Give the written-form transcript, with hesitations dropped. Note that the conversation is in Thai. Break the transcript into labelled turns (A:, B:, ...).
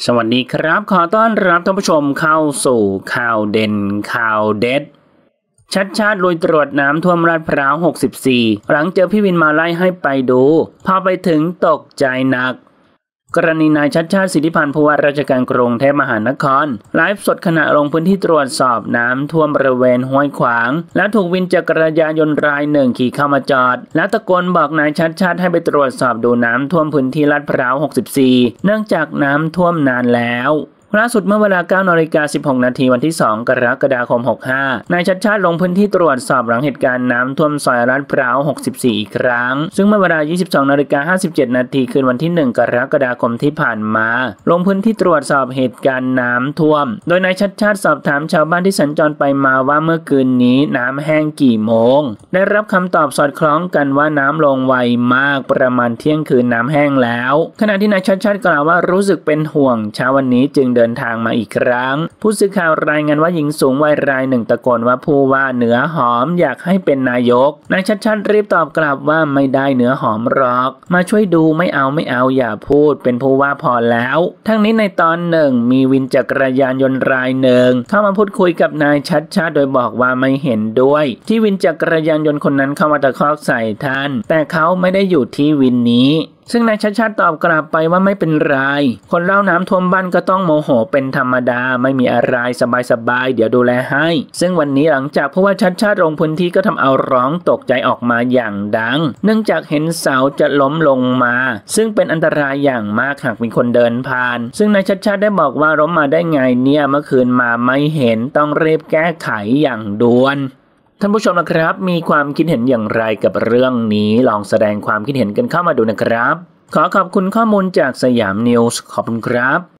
A: สวัสดีครับขอต้อนรับท่านผู้ชมเข้าสู่ข่าวเด่นข่าวเด็ดชัดชาติลุยตรวจน้ำท่วมลาดพร้าว64หลังเจอพี่วินมาไล่ให้ไปดูพอไปถึงตกใจหนักกรณีนายชัดชาติสิทธิพันธ์ผู้ว่าราชการกรุงเทพมหานครไลฟ์สดขณะลงพื้นที่ตรวจสอบน้ำท่วมบริเวณห้วยขวางและถูกวินจักรยานยนต์รายหนึ่งขี่เข้ามาจอดแล้วตะโกนบอกนายชัดชาติให้ไปตรวจสอบดูน้ำท่วมพื้นที่ลาดพร้าว64เนื่องจากน้ำท่วมนานแล้วล่าสุดเมื่อเวลา 9:16 น.วันที่ 2 กรกฎาคม 65นายชัดชาติลงพื้นที่ตรวจสอบหลังเหตุการณ์น้ำท่วมซอยลาดพร้าว64อีกครั้งซึ่งเมื่อเวลา 22:57 น.คืนวันที่ 1 กรกฎาคมที่ผ่านมาลงพื้นที่ตรวจสอบเหตุการณ์น้ำท่วมโดยนายชัดชาติสอบถามชาวบ้านที่สัญจรไปมาว่าเมื่อคืนนี้น้ำแห้งกี่โมงได้รับคำตอบสอดคล้องกันว่าน้ำลงไวมากประมาณเที่ยงคืนน้ำแห้งแล้วขณะที่นายชัดชาติกล่าวว่ารู้สึกเป็นห่วงเช้าวันนี้จึงเดินทางมาอีกครั้งผู้สื่อข่าวรายงานว่าหญิงสูงวัยรายหนึ่งตะโกนว่าผู้ว่าเนื้อหอมอยากให้เป็นนายกนายชัดชาติรีบตอบกลับว่าไม่ได้เนื้อหอมหรอกมาช่วยดูไม่เอาอย่าพูดเป็นผู้ว่าพอแล้วทั้งนี้ในตอนหนึ่งมีวินจักรยานยนต์รายหนึ่งเข้ามาพูดคุยกับนายชัดชาติโดยบอกว่าไม่เห็นด้วยที่วินจักรยานยนต์คนนั้นเข้ามาตะคอกใส่ท่านแต่เขาไม่ได้อยู่ที่วินนี้ซึ่งนายชัดชาติตอบกลับไปว่าไม่เป็นไรคนเล่าน้ำท่วมบ้านก็ต้องโมโหเป็นธรรมดาไม่มีอะไรสบายเดี๋ยวดูแลให้ซึ่งวันนี้หลังจากผู้ว่าชัดชาติลงพื้นที่ก็ทำเอาร้องตกใจออกมาอย่างดังเนื่องจากเห็นเสาจะล้มลงมาซึ่งเป็นอันตรายอย่างมากหากมีคนเดินผ่านซึ่งนายชัดชาติได้บอกว่าล้มมาได้ไงเนี่ยเมื่อคืนมาไม่เห็นต้องรีบแก้ไขอย่างด่วนท่านผู้ชมนะครับมีความคิดเห็นอย่างไรกับเรื่องนี้ลองแสดงความคิดเห็นกันเข้ามาดูนะครับขอขอบคุณข้อมูลจากสยามนิวส์ขอบคุณครับ